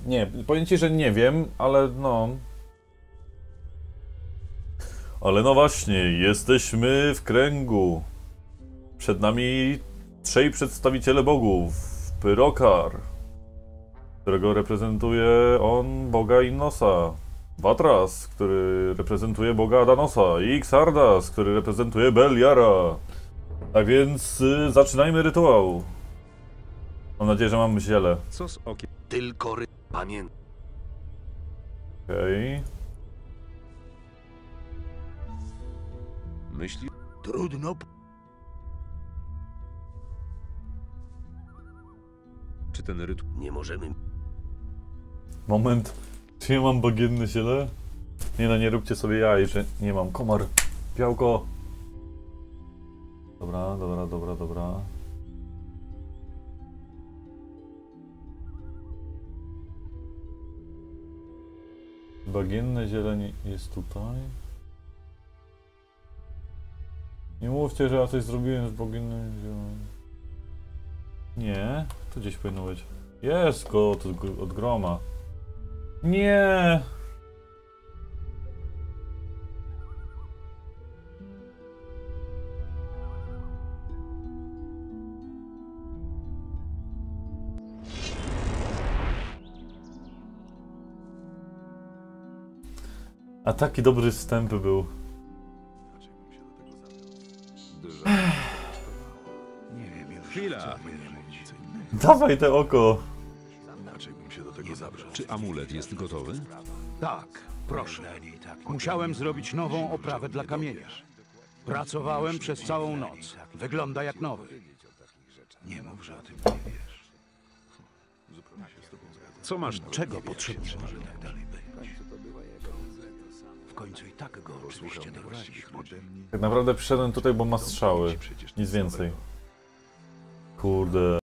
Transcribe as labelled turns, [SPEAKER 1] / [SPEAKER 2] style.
[SPEAKER 1] Nie, powiem ci, że nie wiem, ale no... Ale no właśnie, jesteśmy w kręgu. Przed nami trzej przedstawiciele bogów. Pyrokar, którego reprezentuje on boga Innosa. Vatras, który reprezentuje boga Adanosa. I Xardas, który reprezentuje Beliara. Tak więc zaczynajmy rytuał. Mam nadzieję, że mamy ziele.
[SPEAKER 2] Co z okiem?
[SPEAKER 3] Tylko pamiętaj.
[SPEAKER 1] Okej.
[SPEAKER 2] Myśli?
[SPEAKER 3] Trudno.
[SPEAKER 2] Czy ten rytuał...
[SPEAKER 3] Nie możemy.
[SPEAKER 1] Moment. Czy ja mam bagienne ziele? Nie no, nie róbcie sobie jaj, że nie mam. Komar. Białko. Dobra, dobra, dobra, dobra. Bagienne zieleń jest tutaj. Nie mówcie, że ja coś zrobiłem z bagiennym zieleń. Nie, tu gdzieś powinno być. Jest go od groma. Nie! A taki dobry wstęp był.
[SPEAKER 2] Chwila!
[SPEAKER 1] Dawaj te oko!
[SPEAKER 2] Czy amulet jest gotowy?
[SPEAKER 4] Tak, proszę. Musiałem zrobić nową oprawę dla kamienia. Pracowałem przez całą noc. Wygląda jak nowy. Nie mów, że o tym nie wiesz.
[SPEAKER 2] Co masz?
[SPEAKER 4] Czego potrzebujesz? W końcu i tak go oczywiście dorwaliśmy.
[SPEAKER 1] Tak naprawdę przyszedłem tutaj, bo ma strzały. Nic więcej. Kurde.